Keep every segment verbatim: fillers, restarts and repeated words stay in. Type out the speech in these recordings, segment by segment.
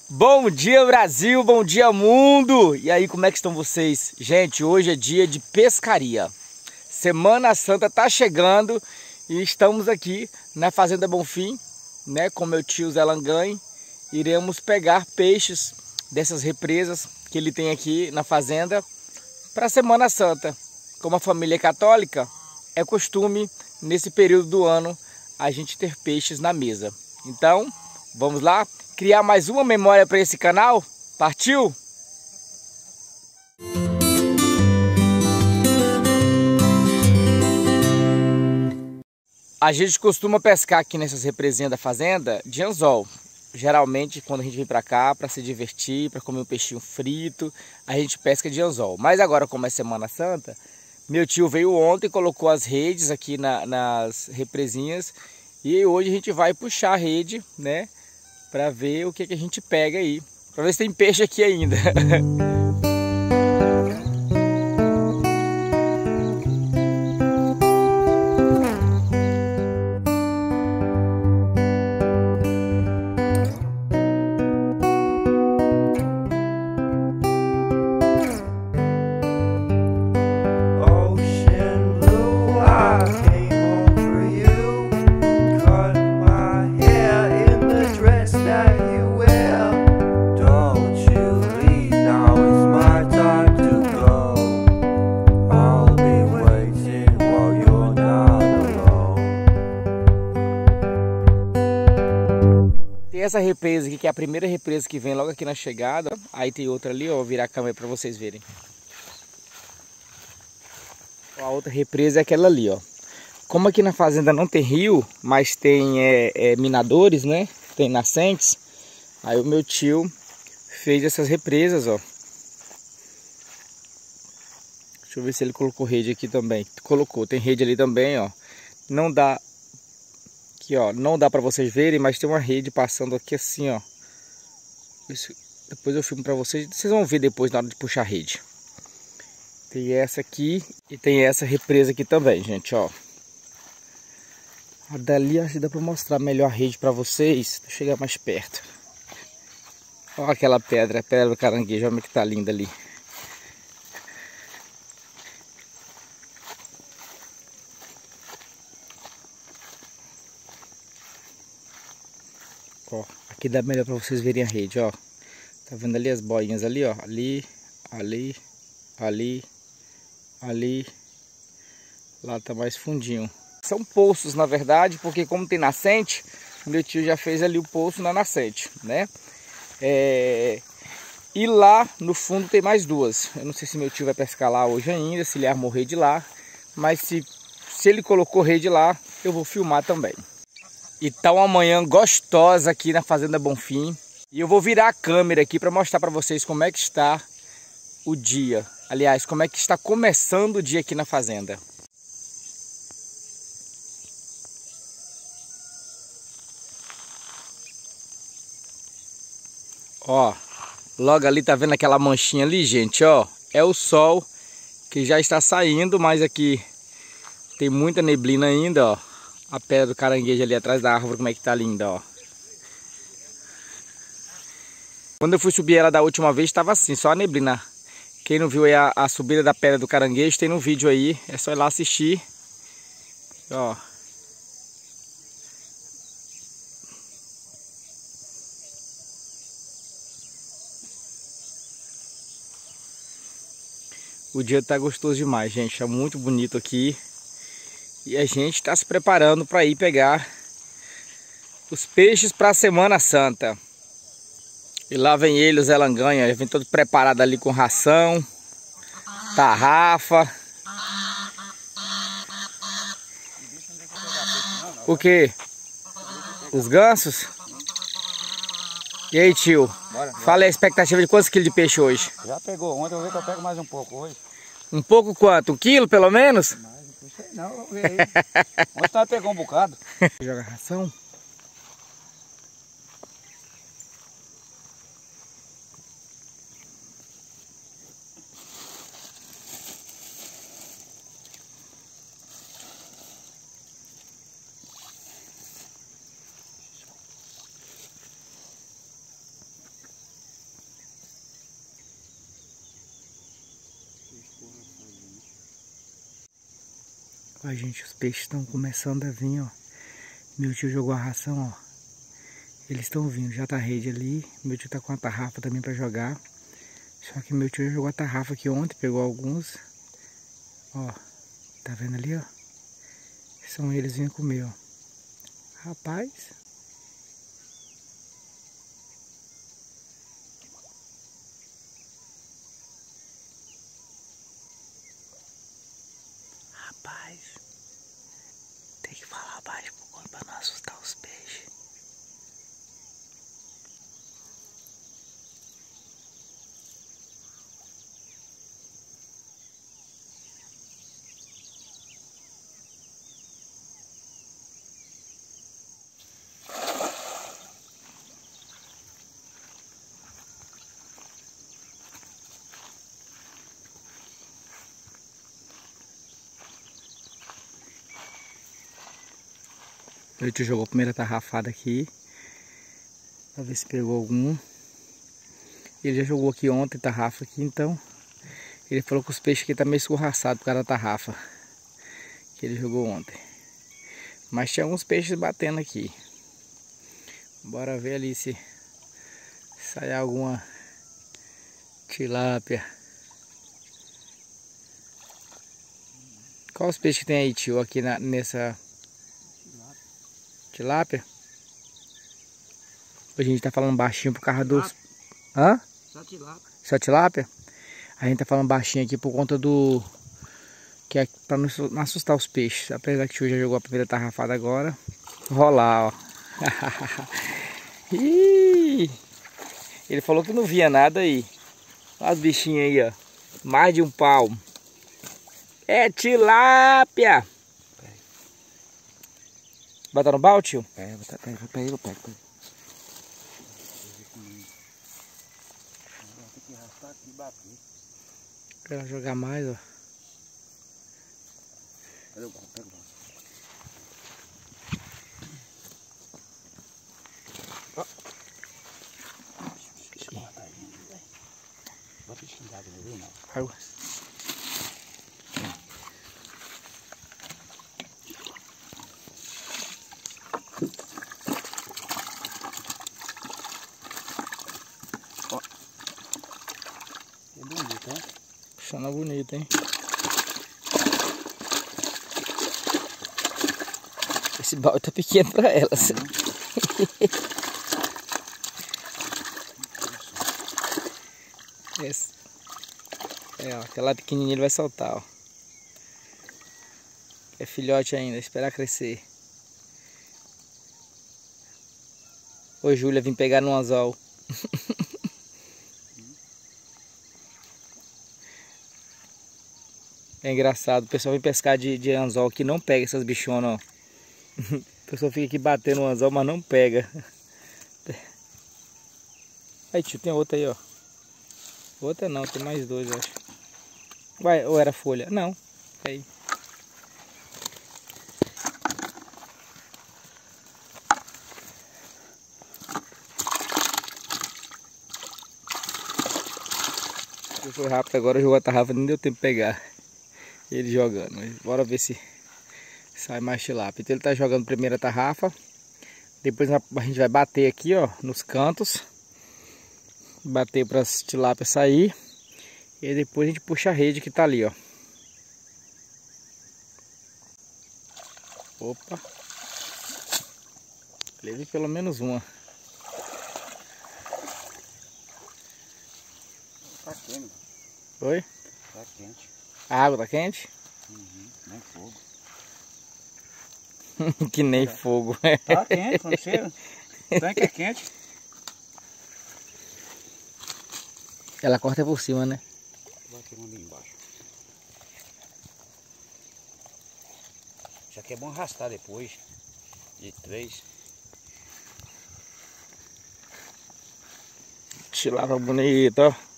Bom dia, Brasil, bom dia, mundo! E aí, como é que estão vocês? Gente, hoje é dia de pescaria. Semana Santa tá chegando e estamos aqui na Fazenda Bonfim, né, com meu tio Zé Langanhe. Iremos pegar peixes dessas represas que ele tem aqui na fazenda para a Semana Santa. Como a família é católica, é costume nesse período do ano a gente ter peixes na mesa. Então, vamos lá criar mais uma memória para esse canal? Partiu? A gente costuma pescar aqui nessas represinhas da fazenda de anzol. Geralmente, quando a gente vem para cá para se divertir, para comer um peixinho frito, a gente pesca de anzol. Mas agora, como é Semana Santa, meu tio veio ontem e colocou as redes aqui na, nas represinhas. E hoje a gente vai puxar a rede, né? Para ver o que, que a gente pega aí. Para ver se tem peixe aqui ainda. Essa represa aqui, que é a primeira represa que vem logo aqui na chegada. Aí tem outra ali, ó, vou virar a câmera para vocês verem. A outra represa é aquela ali, ó. Como aqui na fazenda não tem rio, mas tem é, é, minadores, né? Tem nascentes. Aí o meu tio fez essas represas, ó. Deixa eu ver se ele colocou rede aqui também. Colocou, tem rede ali também, ó. Não dá... Aqui, ó, não dá para vocês verem, mas tem uma rede passando aqui assim, ó. Isso, depois eu filmo para vocês, vocês vão ver depois na hora de puxar a rede. Tem essa aqui e tem essa represa aqui também, gente, ó. A dali acho que dá para mostrar melhor a rede para vocês. Deixa eu chegar mais perto. Olha aquela pedra, a pedra do caranguejo, olha como que tá linda ali. Ó, aqui dá melhor para vocês verem a rede, ó. Tá vendo ali as boinhas ali, ó? Ali, ali, ali, ali. Lá tá mais fundinho. São poços, na verdade, porque como tem nascente, meu tio já fez ali o poço na nascente, né? É... E lá no fundo tem mais duas. Eu não sei se meu tio vai pescar lá hoje ainda, se ele armou rede lá. Mas se, se ele colocou rede lá, eu vou filmar também. E tá uma manhã gostosa aqui na Fazenda Bonfim. E eu vou virar a câmera aqui para mostrar para vocês como é que está o dia. Aliás, como é que está começando o dia aqui na fazenda. Ó, logo ali tá vendo aquela manchinha ali, gente, ó. É o sol que já está saindo, mas aqui tem muita neblina ainda, ó. A pedra do caranguejo ali atrás da árvore, como é que tá linda, ó. Quando eu fui subir ela da última vez, estava assim, só a neblina. Quem não viu aí a, a subida da pedra do caranguejo, tem no vídeo aí. É só ir lá assistir. Ó. O dia tá gostoso demais, gente. É muito bonito aqui. E a gente está se preparando para ir pegar os peixes para a Semana Santa. E lá vem ele, o Zé Langanhe, ele vem todo preparado ali com ração, tarrafa. O que? Os gansos? E aí, tio? Bora, bora. Fala aí a expectativa de quantos quilos de peixe hoje? Já pegou ontem, eu vou ver que eu pego mais um pouco hoje. Um pouco quanto? Um quilo pelo menos? Mais, não sei não, vou ver aí. Ontem nós pegou um bocado. Joga ração. Ó, gente, os peixes estão começando a vir, ó. Meu tio jogou a ração, ó. Eles estão vindo, já tá a rede ali. Meu tio tá com a tarrafa também pra jogar. Só que meu tio já jogou a tarrafa aqui ontem, pegou alguns. Ó, tá vendo ali, ó? São eles vindo comer, ó. Rapaz. Rapaz. Tem que falar baixo pra não assustar os peixes. Meu tio jogou a primeira tarrafada aqui. Pra ver se pegou algum. Ele já jogou aqui ontem, tarrafa aqui, então. Ele falou que os peixes aqui tá meio escorraçados por causa da tarrafa que ele jogou ontem. Mas tinha alguns peixes batendo aqui. Bora ver ali se sai alguma tilápia. Qual os peixes que tem aí, tio, aqui na, nessa... Tilápia? A gente tá falando baixinho por causa dos... Hã? Só tilápia. Só tilápia? A gente tá falando baixinho aqui por conta do... Que é pra não assustar os peixes. Apesar que o tio já jogou a primeira tarrafada agora. Rolar, ó. Ih, ele falou que não via nada aí. Olha as bichinhas aí, ó. Mais de um palmo. É tilápia! Botar no balde, tio? É, botar, pega, pega, eu pego, pego. Tem que arrastar aqui e bater. Pra jogar mais, ó. Pega o balde, pega o balde. Ó. Deixa eu matar ele, velho. Bota o bichinho d'água, viu, não? Água. É bonito, hein? Puxando bonito, hein? Esse balde tá pequeno pra elas. Esse. É, ó, aquela pequenininha ele vai soltar, ó. É filhote ainda, esperar crescer. Ô, Júlia, vim pegar no anzol. É engraçado, o pessoal vem pescar de, de anzol que não pega essas bichonas, ó. O pessoal fica aqui batendo no anzol, mas não pega. Aí, tio, tem outra aí, ó. Outra não, tem mais dois, eu acho. Vai, ou era folha? Não, aí. Foi rápido agora, jogou a tarrafa, não deu tempo de pegar ele jogando. Mas bora ver se sai mais tilápia. Então ele tá jogando primeiro a tarrafa. Depois a gente vai bater aqui, ó, nos cantos. Bater para as tilápias sair. E depois a gente puxa a rede que tá ali, ó. Opa. Levei pelo menos uma. Tá quente, mano. Oi? Tá quente. A água tá quente? Uhum, nem fogo. Que nem fogo. Tá quente, não cheira. O tanque é quente. Ela corta por cima, né? Vou aqui ali embaixo. Isso aqui é bom arrastar depois. De três. Tilápia bonita, ó.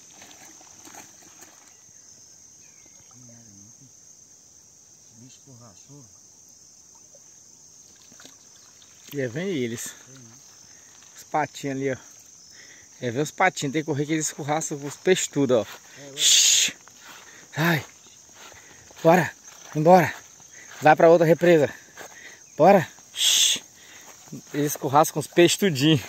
Bicho borrachudo. E aí vem eles. Os patinhos ali, ó. É ver os patinhos, tem que correr que eles escorraçam os peixes tudo, ó. Shhh. Sai. Bora. Embora. Vai pra outra represa. Bora. Shhh. Eles escorraçam com os peixes tudinho.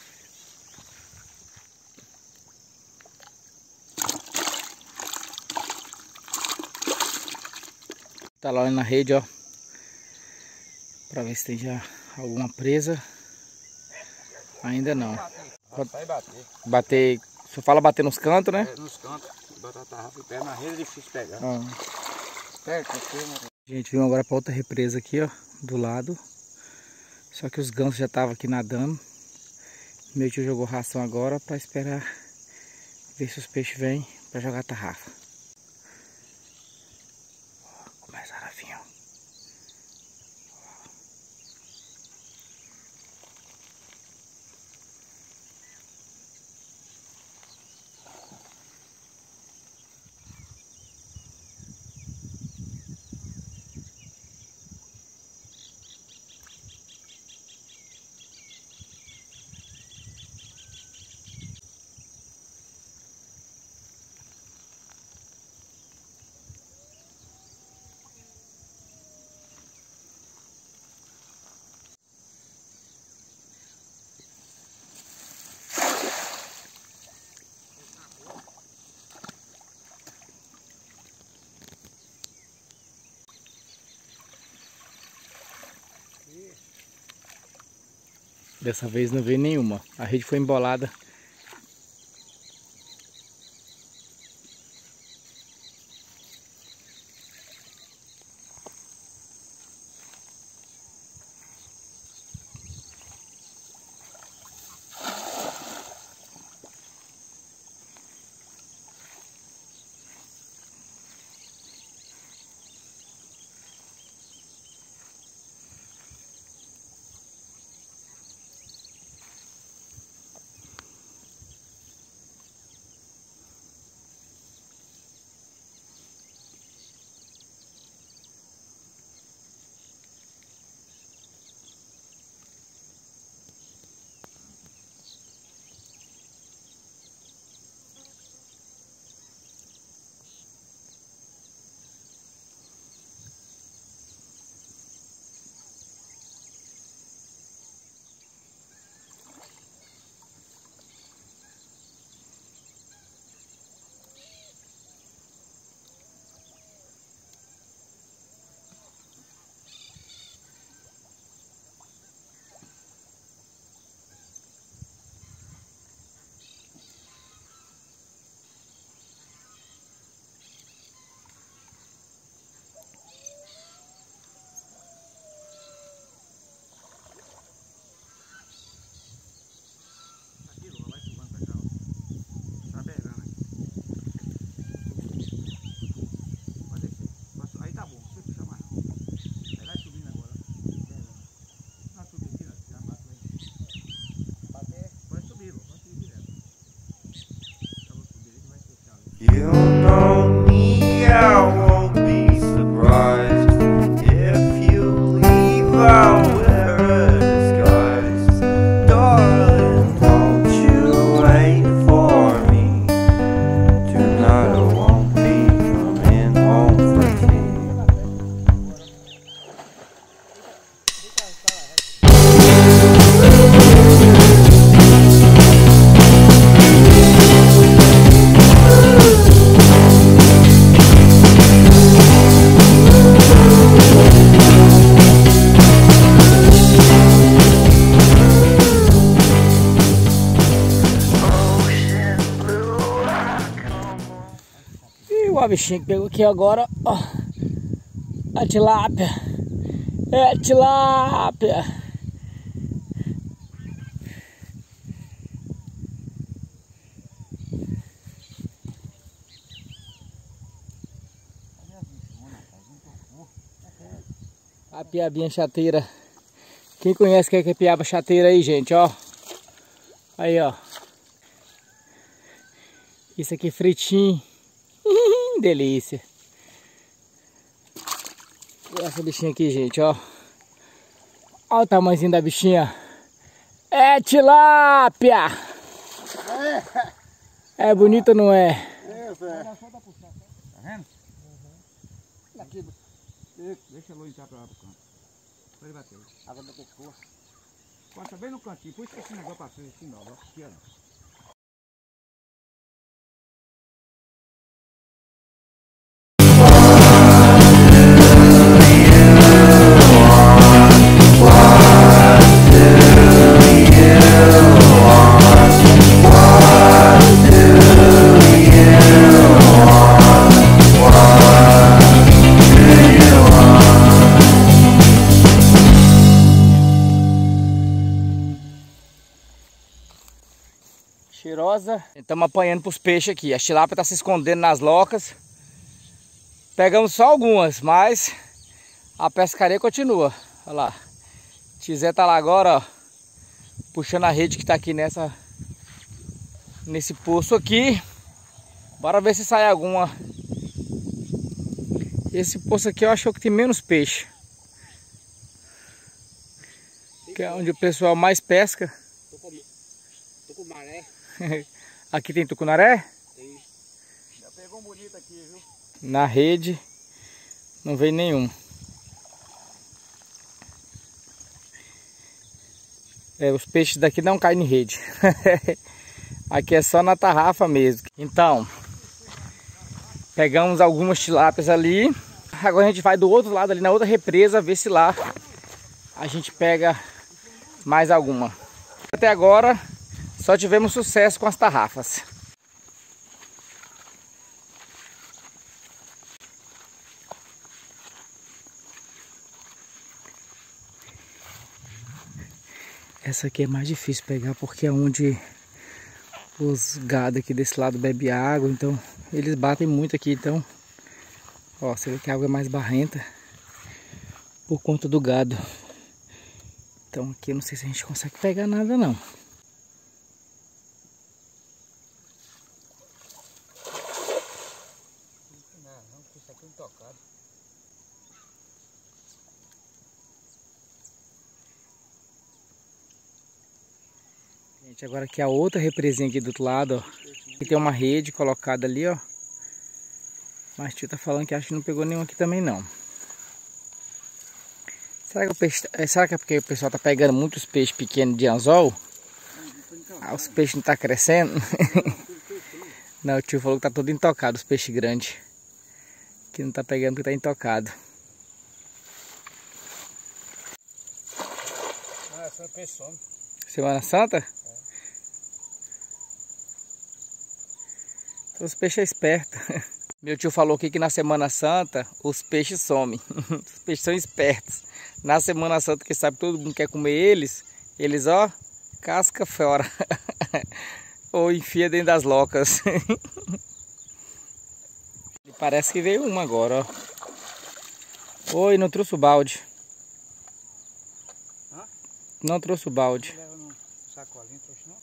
Tá lá na rede, ó. Pra ver se tem já alguma presa. Ainda não. Vai bater. Bater. Você fala bater nos cantos, né? É, nos cantos. Botar a tarrafa em pé na rede é difícil pegar. Ah. Pega, né? Gente, vimos agora pra outra represa aqui, ó. Do lado. Só que os gansos já estavam aqui nadando. Meu tio jogou ração agora pra esperar ver se os peixes vêm pra jogar a tarrafa. Ó, começaram a vir, ó. Dessa vez não veio nenhuma. A rede foi embolada. You know me, I won't be surprised if you leave, I'll wear a disguise. Darling, don't you wait for me. Tonight I won't be coming home for tea. Ó, o bichinho que pegou aqui agora, ó, a tilápia, é a tilápia. A piabinha chateira. Quem conhece que é que é piaba chateira aí, gente, ó. Aí, ó. Isso aqui fritinho. Delícia. Olha essa bichinha aqui, gente, ó. Olha o tamanhozinho da bichinha. É tilápia! É, é bonita, não é? É, velho. Tá vendo? Aqui. Deixa a luz entrar pra lá pro canto. Pra ele bater. Água da pescoa. Passa bem no cantinho. Por isso que esse negócio passou assim, não. Aqui, ó. Cheirosa. Estamos apanhando para os peixes aqui. A tilápia está se escondendo nas locas. Pegamos só algumas, mas a pescaria continua. Olha lá. Tizé tá lá agora, ó, puxando a rede que está aqui nessa nesse poço aqui. Bora ver se sai alguma. Esse poço aqui eu acho que tem menos peixe, que é onde o pessoal mais pesca. Tucunaré. Aqui tem tucunaré? Tem. Já pegou um bonito aqui, viu? Na rede não veio nenhum. É, os peixes daqui não caem em rede. Aqui é só na tarrafa mesmo. Então, pegamos algumas tilápias ali. Agora a gente vai do outro lado ali na outra represa, ver se lá a gente pega mais alguma. Até agora só tivemos sucesso com as tarrafas. Essa aqui é mais difícil pegar porque é onde os gado aqui desse lado bebem água, então eles batem muito aqui, então ó, você vê que a água é mais barrenta por conta do gado. Então aqui eu não sei se a gente consegue pegar nada não. Gente, agora aqui a outra represinha aqui do outro lado, ó. Aqui tem uma rede colocada ali, ó. Mas o tio tá falando que acho que não pegou nenhum aqui também não. Será que, o peixe, será que é porque o pessoal tá pegando muitos peixes pequenos de anzol? Ah, os peixes não tá crescendo? Não, o tio falou que tá tudo intocado, os peixes grandes. Que não tá pegando porque tá intocado. Ah, essa é peixe some. Semana Santa? É. Os peixes é esperto. Meu tio falou aqui que na Semana Santa os peixes somem. Os peixes são espertos. Na Semana Santa, que sabe todo mundo quer comer eles, eles ó, casca fora. Ou enfia dentro das locas. Parece que veio uma agora, ó. Oi, não trouxe o balde. Hã? Não trouxe o balde. Sacolinho, trouxe não?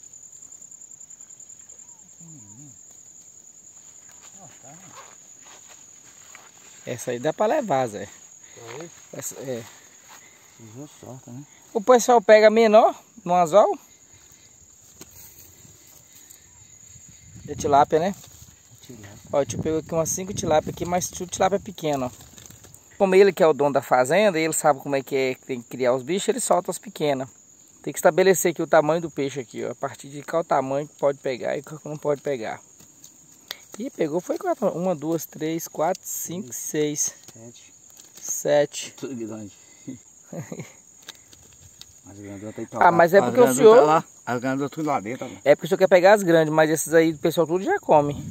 Essa aí dá pra levar, Zé. Oi? Essa, é. Sorte, né? O pessoal pega menor no anzol. É tilápia, né? Tilápia. Ó, o tio pegou aqui umas cinco tilápia aqui, mas tudo tilápia pequeno, ó. Como ele que é o dono da fazenda, ele sabe como é que é que tem que criar os bichos, ele solta as pequenas. Tem que estabelecer aqui o tamanho do peixe aqui, ó. A partir de qual tamanho que pode pegar e qual que não pode pegar. E pegou, foi quatro. Uma, duas, três, quatro, cinco, seis. Sete. Sete. Tudo grande. Ah, mas é porque o senhor... Tá lá. As grandes tudo lá dentro. Tá. É porque o senhor quer pegar as grandes, mas esses aí o pessoal tudo já come.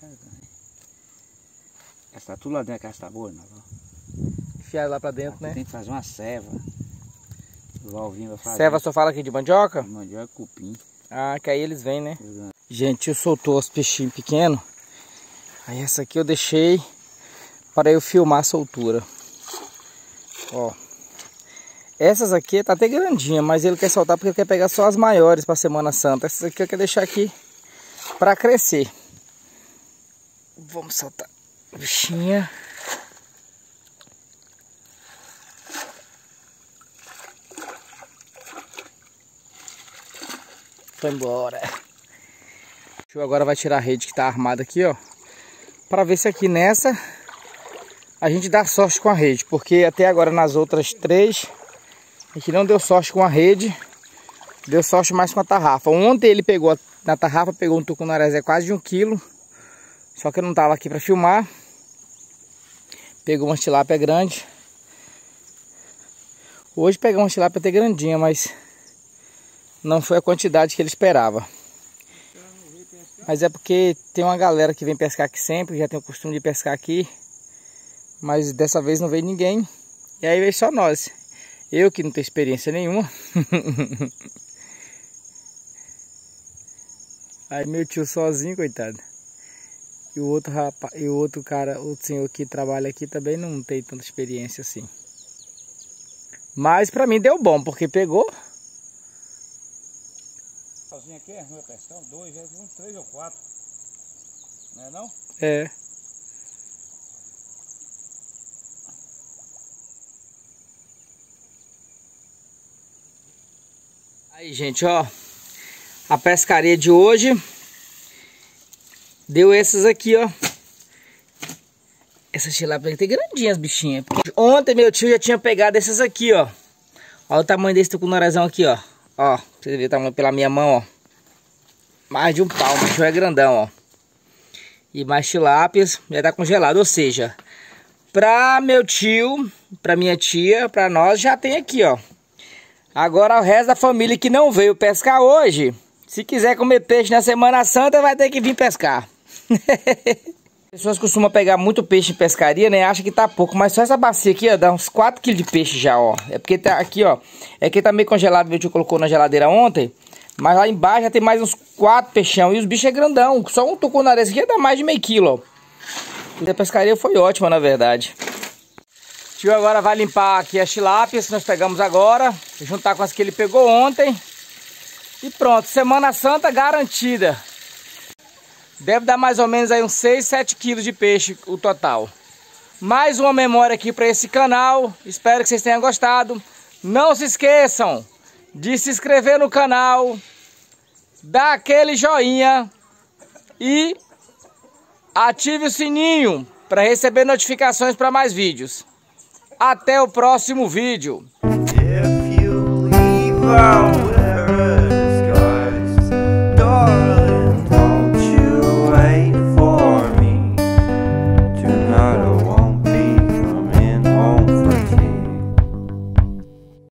Essa tá tudo lá dentro, que essa tá boa, não? Enfiar lá pra dentro, aqui né? Tem que fazer uma ceva. O Valvinho vai fazer. Ceva só fala aqui de mandioca? Mandioca e cupim. Ah, que aí eles vêm, né? Exato. Gente, eu soltou os peixinhos pequenos. Aí essa aqui eu deixei para eu filmar a soltura. Ó. Essas aqui tá até grandinha, mas ele quer soltar porque ele quer pegar só as maiores para Semana Santa. Essas aqui eu quero deixar aqui para crescer. Vamos soltar a bichinha. Foi embora. O tio agora vai tirar a rede que tá armada aqui, ó. Pra ver se aqui nessa a gente dá sorte com a rede. Porque até agora nas outras três a gente não deu sorte com a rede. Deu sorte mais com a tarrafa. Ontem ele pegou, na tarrafa, pegou um tucunarezé quase de um quilo. Só que eu não tava aqui pra filmar. Pegou uma tilápia grande. Hoje pegou uma tilápia até grandinha, mas não foi a quantidade que ele esperava. Mas é porque tem uma galera que vem pescar aqui sempre, já tem o costume de pescar aqui. Mas dessa vez não veio ninguém. E aí veio só nós. Eu que não tenho experiência nenhuma. Aí meu tio sozinho, coitado. E o outro rapaz, e o outro cara, o senhor que trabalha aqui também não tem tanta experiência assim. Mas pra mim deu bom, porque pegou. Sozinho aqui é ruim a pescar, dois, uns três ou quatro. Não é não? É. Aí, gente, ó. A pescaria de hoje deu essas aqui, ó. Essas tilápias aqui tem grandinhas, bichinhas. Ontem meu tio já tinha pegado essas aqui, ó. Olha o tamanho desse tucunarezão aqui, ó. Ó, vocês viram o tamanho pela minha mão, ó. Mais de um pau, o bicho é grandão, ó. E mais tilápias, já tá congelado. Ou seja, pra meu tio, pra minha tia, pra nós já tem aqui, ó. Agora o resto da família que não veio pescar hoje, se quiser comer peixe na Semana Santa, vai ter que vir pescar. As pessoas costumam pegar muito peixe em pescaria, né? Acha que tá pouco, mas só essa bacia aqui, ó, dá uns quatro quilos de peixe já, ó. É porque tá aqui, ó, é que tá meio congelado, meu tio colocou na geladeira ontem. Mas lá embaixo já tem mais uns quatro peixão. E os bichos é grandão, só um tucunaré aqui dá mais de meio quilo, ó. E a pescaria foi ótima, na verdade. O tio agora vai limpar aqui as tilápias que nós pegamos agora, juntar com as que ele pegou ontem. E pronto, Semana Santa garantida. Deve dar mais ou menos aí uns seis, sete quilos de peixe o total. Mais uma memória aqui para esse canal. Espero que vocês tenham gostado. Não se esqueçam de se inscrever no canal, dar aquele joinha e ative o sininho para receber notificações para mais vídeos. Até o próximo vídeo. If you leave, I'll